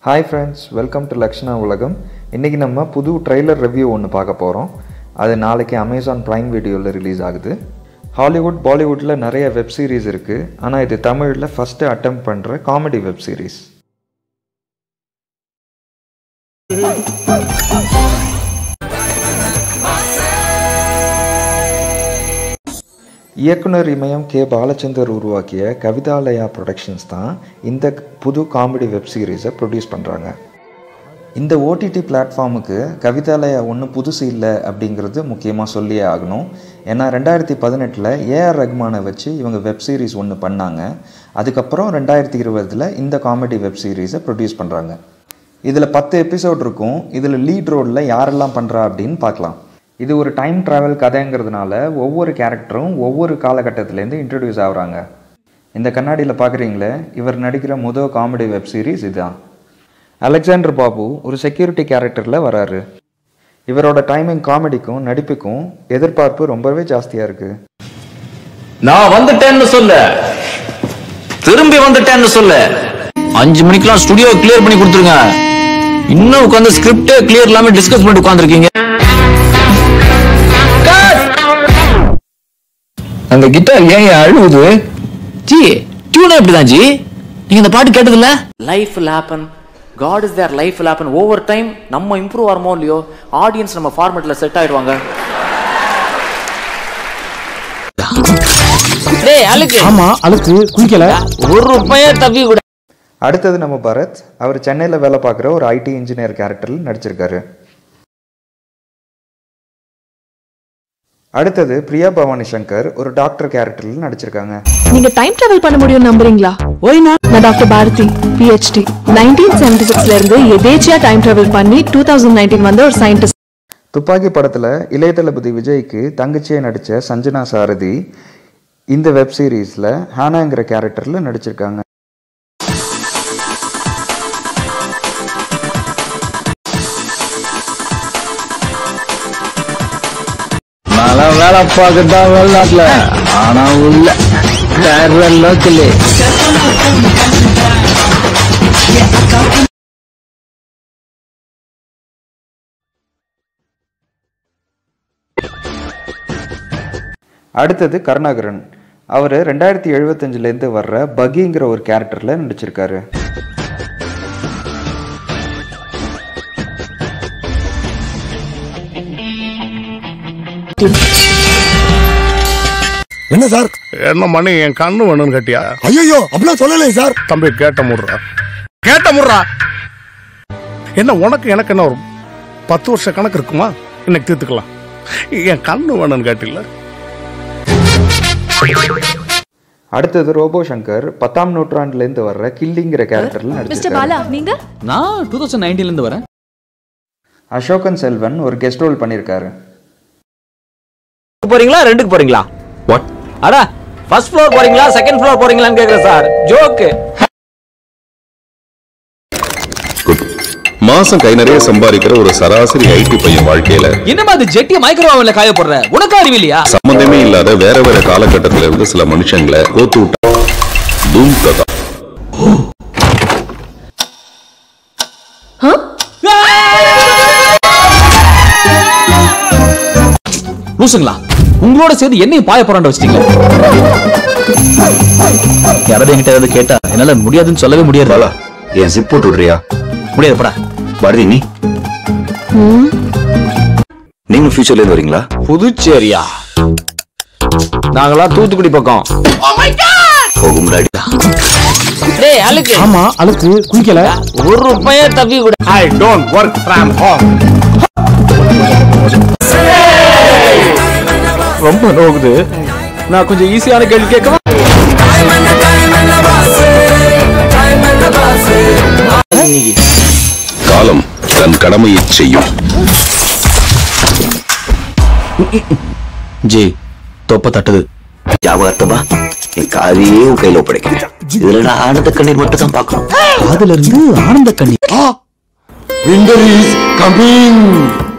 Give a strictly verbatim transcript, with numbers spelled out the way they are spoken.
Hi friends, welcome to Lakshana Ulagam. இன்னைக்கு நம்ம புது ட்ரைலர் ரிவ்யூ ஒன்று பார்க்க போகிறோம். அது நாளைக்கு அமேசான் பிரைம் வீடியோவில் ரிலீஸ் ஆகுது. ஹாலிவுட் பாலிவுட்டில் நிறைய வெப் சீரிஸ் இருக்குது, ஆனால் இது தமிழில் ஃபஸ்ட்டு அட்டெம்ப்ட் பண்ணுற காமெடி வெப் சீரிஸ். இயக்குனர் இமயம் கே பாலச்சந்தர் உருவாக்கிய கவிதாலயா ப்ரொடக்ஷன்ஸ் தான் இந்த புது காமெடி வெப் சீரிஸை ப்ரொடியூஸ் பண்ணுறாங்க. இந்த ஓடிடி பிளாட்ஃபார்முக்கு கவிதாலயா ஒன்றும் புதுசு இல்லை அப்படிங்கிறது முக்கியமாக சொல்லியே ஆகணும். ஏன்னா ரெண்டாயிரத்தி பதினெட்டில் ஏஆர் ரஹ்மானை வச்சு இவங்க வெப் சீரிஸ் ஒன்று பண்ணாங்க. அதுக்கப்புறம் ரெண்டாயிரத்தி இருபதில் இந்த காமெடி வெப் சீரிஸை ப்ரொடியூஸ் பண்ணுறாங்க. இதில் பத்து எபிசோட் இருக்கும். இதில் லீட் ரோலில் யாரெல்லாம் பண்ணுறா அப்படின்னு பார்க்கலாம். இது ஒரு டைம் ட்ராவல் கதைங்கிறதுனால ஒவ்வொரு கேரக்டரும் ஒவ்வொரு காலகட்டத்திலேருந்து இன்ட்ரடியூஸ் ஆகுறாங்க. இந்த கண்ணாடியில் பார்க்குறீங்களே, இவர் நடிக்கிற முதல் காமெடி வெப் சீரிஸ் இதுதான். அலெக்சாண்டர் பாபு ஒரு செக்யூரிட்டி கேரக்டரில் வராரு. இவரோட டைமிங் காமெடிக்கும் நடிப்புக்கும் எதிர்பார்ப்பு ரொம்பவே ஜாஸ்தியாக இருக்குது. நான் வந்துட்டேன்னு சொல்ல, திரும்பி வந்துட்டேன்னு சொல்ல. அஞ்சு மணிக்கெல்லாம் ஸ்டுடியோ கிளியர் பண்ணி கொடுத்துருங்க. இன்னும் உட்காந்து ஸ்கிரிப்டே கிளியர் இல்லாம டிஸ்கஸ் பண்ணிட்டு உட்காந்துருக்கீங்க. அந்த கிட்டார் ஏன் அழுவுது? ஜி டியூன் எப்படிதான் ஜி? நீங்க இந்த பாட்டு கேட்டது இல்ல? Life will happen, God is there, life will happen. over time நம்ம இம்ப்ரூவ் ஆறமோ இல்லையோ, ஆடியன்ஸ் நம்ம ஃபார்மேட்ல செட் ஆயிடுவாங்க. டேய் அழுக்கு. ஆமா அழுக்கு குளிக்கல ஒரு ரூபாயே தப்பி கூட. அடுத்தது நம்ம பரத். அவர் சென்னையில் வேலை பார்க்குற ஒரு ஐடி இன்ஜினியர் கேரக்டரில் நடிச்சிருக்காரு. அடுத்தது பிரியா பவானி சங்கர் ஒரு டாக்டர் கேரக்டரில் நடிச்சிருக்காங்க. நீங்க டைம் டிராவல் பண்ண முடியும் நம்புறீங்களா? Why not? நான் doctor Bharathi, PhD. Nineteen seventy சிக்ஸ்ல இருந்து எதேச்சியா டைம் டிராவல் பண்ணி டூ தௌசண்ட் நைன்டீன் வந்த ஒரு சயின்டிஸ்ட். துப்பாக்கி படத்தில் இளைய தளபதி விஜய்க்கு தங்கச்சியை நடித்த சஞ்சனா சாரதி இந்த வெப் சீரீஸில் ஹானாங்கிற கேரக்டரில் நடிச்சிருக்காங்க. வேலை பார்க்கதா வெளிநாட்டுல, ஆனா உள்ள வேற லோக்கலு. அடுத்தது கருணாகரன். அவர் ரெண்டாயிரத்தி எழுபத்தஞ்சிலேருந்து வர்ற பகிங்கிற ஒரு கேரக்டரில் நடிச்சிருக்காரு. என்ன சார்? என்ன மணி என் கண்ணு வேணும்னு கேட்டியா? ஐயோ அப்படிலாம் சொல்லலை சார். தம்பி கேட்ட முடுறா, கேட்ட முடுறா. என்ன உனக்கு எனக்கு என்ன ஒரு பத்து வருஷ கணக்கு இருக்குமா? இன்னைக்கு தீர்த்துக்கலாம். என் கண்ணு வேணும்னு கேட்டில்ல. அடுத்தது ரோபோ சங்கர் பத்தாம் நூற்றாண்டுலேருந்து வர்ற கில்லிங்கிற கேரக்டர்ல நடிச்சிருக்காரு. நான் டூ தௌசண்ட் நைன்டீன்ல இருந்து வரேன். அசோகன் செல்வன் ஒரு கெஸ்ட் ரோல் பண்ணியிருக்காரு. போறீங்களா ரெண்டுக்கு போறீங்களா? வாட்? அட ஃபர்ஸ்ட் ஃப்ளோர் போறீங்களா செகண்ட் ஃப்ளோர் போறீங்களான்னு கேக்குறேன் சார். ஜோக். மாசம் கை நிறைய சம்பாதிக்கிற ஒரு சராசரி ஐடி பையன் வாழ்க்கையில என்னமா அது ஜெட்டிய மைக்ரோவேவ்ல காய போடுற? உனக்கு அறிவில்லையா? சம்பந்தமே இல்லாத வேற வேற காலகட்டத்தில இருந்து சில மனுஷங்களை கோத்து விட்டா தூம் கதா. லூசுங்களா, உங்களோட சேர்ந்து என்னையும் பாய போறாண்ட வச்சிட்டீங்க. யாராவது என்கிட்ட வந்து கேட்டா என்னால முடியாதுன்னு சொல்லவே முடியாது. என் சிப் போட்டு விடுறியா? முடியாது படா. பாரதி, நீ நீங்க ஃபியூச்சர்ல இருந்து வரீங்களா? புதுச்சேரியா? நாங்களாம் தூத்துக்குடி பக்கம். போகும் முன்னாடி. டேய் அழுக்கு. ஆமா அழுக்கு குளிக்கல ஒரு ரூபாயே தப்பி கூட. I don't work from home. ரொம்ப நோகுது. நான் கொஞ்சம் ஈஸியான கேள்வி கேட்கவா? காலம் தன் கடமையை செய்யும். ஜி தொப்ப தட்டுது. ஞாபகத்தமா என் காரியே உன் கையில ஒப்படைக்கிறேன். இதுல நான் ஆனந்த கண்ணீர் மட்டும் தான் பார்க்கணும். அதுல இருந்து ஆனந்த கண்ணீர். Winter is coming.